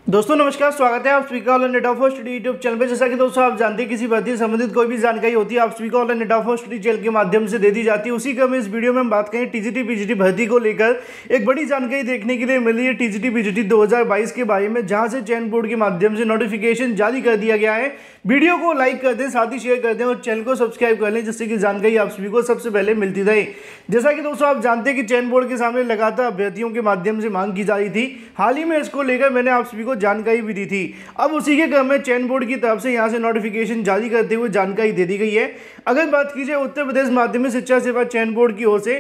दोस्तों नमस्कार, स्वागत है आप सभी का online net of study YouTube channel पे। जैसा कि दोस्तों आप जानते हैं किसी भर्ती से संबंधित कोई भी जानकारी होती है आप सभी को online net of study channel के माध्यम से दे दी जाती है। उसी क्रम में इस वीडियो में हम बात करें टीजीटी पीजीटी भर्ती को लेकर एक बड़ी जानकारी देखने के लिए मिली है टीजीटी पीजीटी 2022 के बारे में, जहां से चयन बोर्ड के माध्यम से नोटिफिकेशन जारी कर दिया गया है। वीडियो को लाइक कर दें, साथ ही शेयर कर दें और चैनल को सब्सक्राइब कर लें, जिससे कि जानकारी आप सभी को सबसे पहले मिलती रहे। जैसा कि दोस्तों आप जानते हैं कि चयन बोर्ड के सामने लगातार अभ्यर्थियों के माध्यम से मांग की जा रही थी। हाल ही में इसको लेकर मैंने आप सभी को जानकारी भी दी थी। अब उसी के क्रम में चयन बोर्ड की तरफ से यहां से नोटिफिकेशन जारी करते हुए जानकारी दे दी गई है। अगर बात की जाए उत्तर प्रदेश माध्यमिक शिक्षा सेवा चयन बोर्ड की ओर से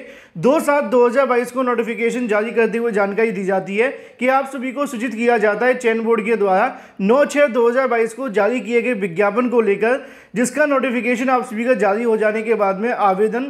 2/7/2022 को नोटिफिकेशन जारी करते हुए जानकारी दी जाती है कि आप सभी को सूचित किया जाता है चयन बोर्ड के द्वारा 9/6/2022 को जारी किए गए विज्ञापन को लेकर, जिसका नोटिफिकेशन आप सभी का जारी हो जाने के बाद में आवेदन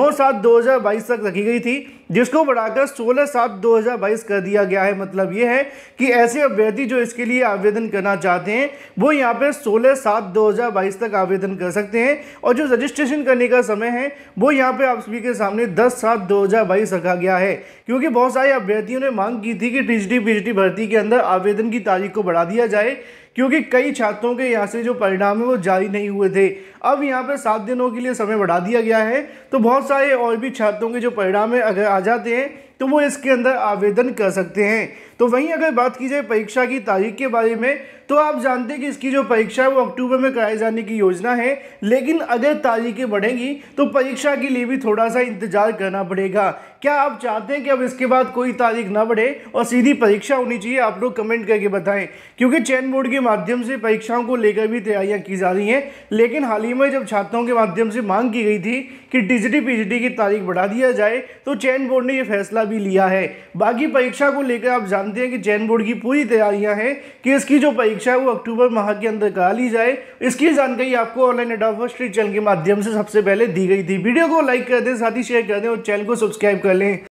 9/7/2022 तक रखी गई थी, जिसको बढ़ाकर 16/7/2022 कर दिया गया है। मतलब यह है कि ऐसे अभ्यर्थी जो इसके लिए आवेदन करना चाहते हैं वो यहाँ पे 16/7/2022 तक आवेदन कर सकते हैं, और जो रजिस्ट्रेशन करने का समय है वो यहाँ पे आप सभी के सामने 10/7/2022 रखा गया है, क्योंकि बहुत सारे अभ्यर्थियों ने मांग की थी कि टीजीटी पीजीटी भर्ती के अंदर आवेदन की तारीख को बढ़ा दिया जाए, क्योंकि कई छात्रों के यहाँ से जो परिणाम है वो जारी नहीं हुए थे। अब यहाँ पे 7 दिनों के लिए समय बढ़ा दिया गया है, तो बहुत सारे और भी छात्रों के जो परिणाम है अगर आ जाते हैं तो वो इसके अंदर आवेदन कर सकते हैं। तो वहीं अगर बात की जाए परीक्षा की तारीख के बारे में, तो आप जानते हैं कि इसकी जो परीक्षा है वो अक्टूबर में कराए जाने की योजना है, लेकिन अगर तारीखें बढ़ेंगी तो परीक्षा के लिए भी थोड़ा सा इंतजार करना पड़ेगा। क्या आप चाहते हैं कि अब इसके बाद कोई तारीख ना बढ़े और सीधी परीक्षा होनी चाहिए? आप लोग कमेंट करके बताएं, क्योंकि चयन बोर्ड के माध्यम से परीक्षाओं को लेकर भी तैयारियां की जा रही हैं। लेकिन हाल ही में जब छात्रों के माध्यम से मांग की गई थी कि टीजीटी पीजीटी की तारीख बढ़ा दिया जाए, तो चयन बोर्ड ने यह फैसला भी लिया है। बाकी परीक्षा को लेकर आप जानते हैं कि चयन बोर्ड की पूरी तैयारियां हैं कि इसकी जो परीक्षा है वो अक्टूबर माह के अंदर करा ली जाए। इसकी जानकारी आपको online net of study channel के माध्यम से सबसे पहले दी गई थी। वीडियो को लाइक कर दें, साथ ही शेयर कर दें और चैनल को सब्सक्राइब कर लें।